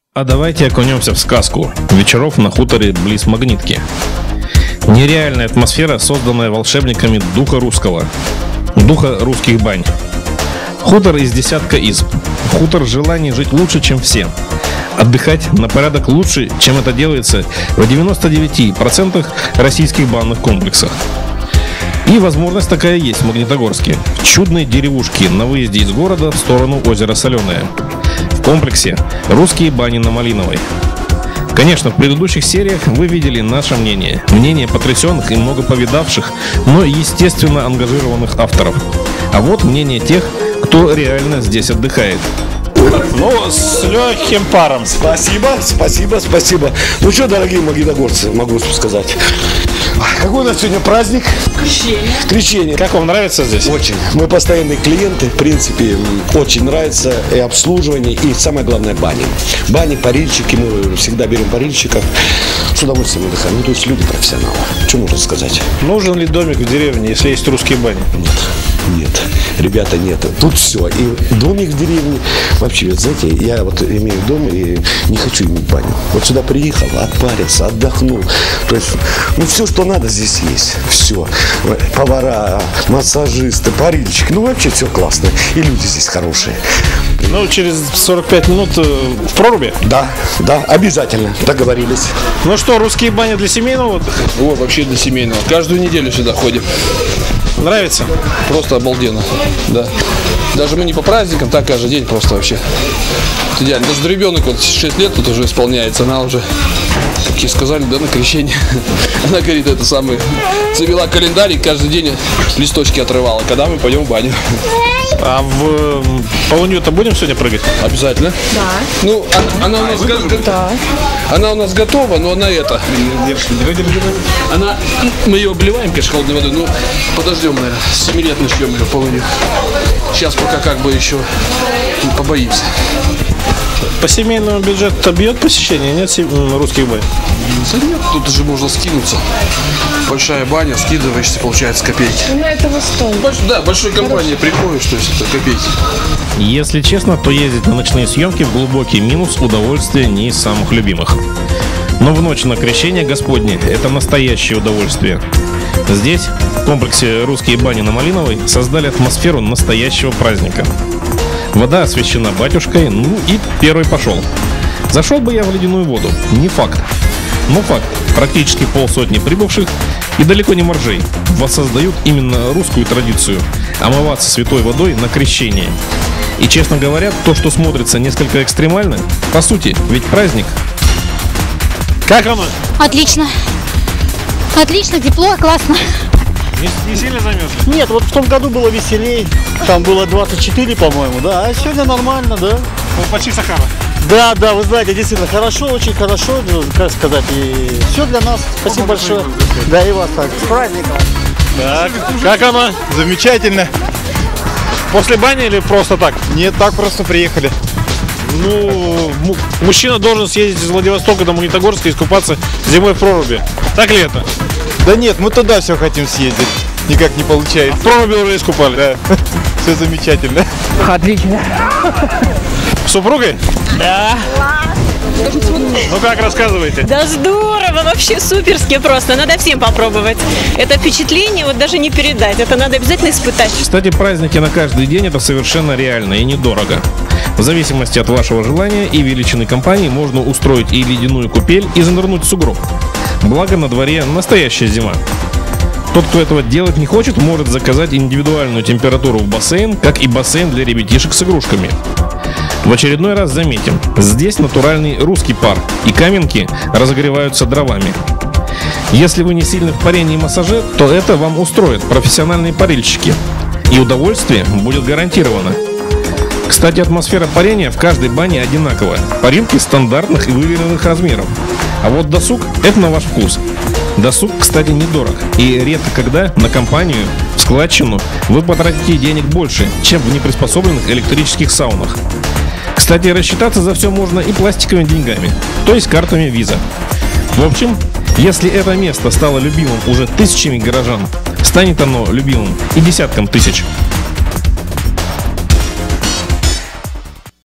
А давайте окунемся в сказку вечеров на хуторе близ Магнитки. Нереальная атмосфера, созданная волшебниками духа русского, духа русских бань. Хутор из десятка изб. Хутор желаний жить лучше, чем все. Отдыхать на порядок лучше, чем это делается в 99% российских банных комплексах. И возможность такая есть в Магнитогорске. В чудной деревушке на выезде из города в сторону озера Соленое. В комплексе русские бани на Малиновой. Конечно, в предыдущих сериях вы видели наше мнение. Мнение потрясенных и много повидавших, но естественно ангажированных авторов. А вот мнение тех, кто реально здесь отдыхает. Ну, с легким паром. Спасибо. Ну что, дорогие магнитогорцы, могу сказать. Какой у нас сегодня праздник? Крещение. Как вам нравится здесь? Очень. Мы постоянные клиенты, в принципе, очень нравится и обслуживание, и самое главное бани. Бани, парильщики, мы всегда берем парильщиков. С удовольствием отдыхаем. Ну, то есть люди профессионалы. Что можно сказать? Нужен ли домик в деревне, если есть русские бани? Нет, ребята, нет. Тут все. И домик в деревне. Вообще, знаете, я вот имею дом и не хочу иметь баню. Вот сюда приехал, отпарился, отдохнул. То есть, ну, все, что надо, здесь есть. Все. Повара, массажисты, парильщик. Ну, вообще все классно. И люди здесь хорошие. Ну, через 45 минут в проруби? Да, обязательно. Договорились. Ну что, русские бани для семейного отдыха? О, вообще для семейного. Каждую неделю сюда ходим. Нравится? Просто обалденно, да. Даже мы не по праздникам, так каждый день просто вообще. Это идеально. Даже ребенок вот 6 лет тут уже исполняется, она уже, как ей сказали, да, на крещение. Она говорит, это самое, завела календарь и каждый день листочки отрывала, когда мы пойдем в баню. А в полынью-то будем сегодня прыгать? Обязательно. Да. Ну, она у нас Да. Она у нас готова, но она это. Она. Мы ее обливаем, конечно, холодной водой. Ну, подождем, наверное. С 7 лет начнем ее полынью. Сейчас пока как бы еще побоимся. По семейному бюджету бьет посещение, нет русских бань? Да нет, тут уже можно скинуться. Большая баня, скидываешься, получается копейки. Ну, этого стоит. Большой компании приходишь, то есть это копейки. Если честно, то ездить на ночные съемки в глубокий минус удовольствие не из самых любимых. Но в ночь на крещение Господне это настоящее удовольствие. Здесь, в комплексе «Русские бани» на Малиновой, создали атмосферу настоящего праздника. Вода освящена батюшкой, ну и первый пошел. Зашел бы я в ледяную воду, не факт. Но факт, практически полсотни прибывших и далеко не моржей воссоздают именно русскую традицию – омываться святой водой на крещение. И, честно говоря, то, что смотрится несколько экстремально, по сути, ведь праздник. Как оно? Отлично. Отлично, тепло, классно. Не сильно замерз? Нет, вот в том году было веселей. Там было 24, по-моему, да. А сегодня нормально, да. Ну, почти Сахара. Да, вы знаете, действительно хорошо, очень хорошо, ну, как сказать, и все для нас. Спасибо большое. Да, и вас так. С праздником. Так, как оно? Замечательно. После бани или просто так? Нет, так просто приехали. Ну, мужчина должен съездить из Владивостока до Магнитогорска и искупаться зимой в проруби. Так ли это? Да нет, мы туда все хотим съездить. Никак не получается. В проруби уже искупали? Да. Все замечательно. Отлично. С супругой? Да. Ну как, рассказывайте. Да здорово, вообще суперски просто, надо всем попробовать. Это впечатление вот даже не передать, это надо обязательно испытать. Кстати, праздники на каждый день – это совершенно реально и недорого. В зависимости от вашего желания и величины компании можно устроить и ледяную купель, и занырнуть в сугроб. Благо на дворе настоящая зима. Тот, кто этого делать не хочет, может заказать индивидуальную температуру в бассейн, как и бассейн для ребятишек с игрушками. В очередной раз заметим, здесь натуральный русский пар, и каменки разогреваются дровами. Если вы не сильны в парении и массаже, то это вам устроят профессиональные парильщики. И удовольствие будет гарантировано. Кстати, атмосфера парения в каждой бане одинаковая. Парилки стандартных и выверенных размеров. А вот досуг – это на ваш вкус. Досуг, кстати, недорог. И редко когда на компанию, в складчину, вы потратите денег больше, чем в неприспособленных электрических саунах. Кстати, рассчитаться за все можно и пластиковыми деньгами, то есть картами Visa. В общем, если это место стало любимым уже тысячами горожан, станет оно любимым и десяткам тысяч.